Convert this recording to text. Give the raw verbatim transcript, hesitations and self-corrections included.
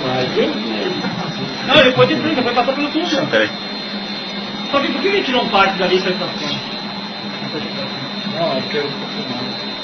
mais. Eu, não, ele foi de frente, foi passar pelo túnel. Peraí. Só que por que ele tirou um parte da lista de estação? não, eu quero confirmar.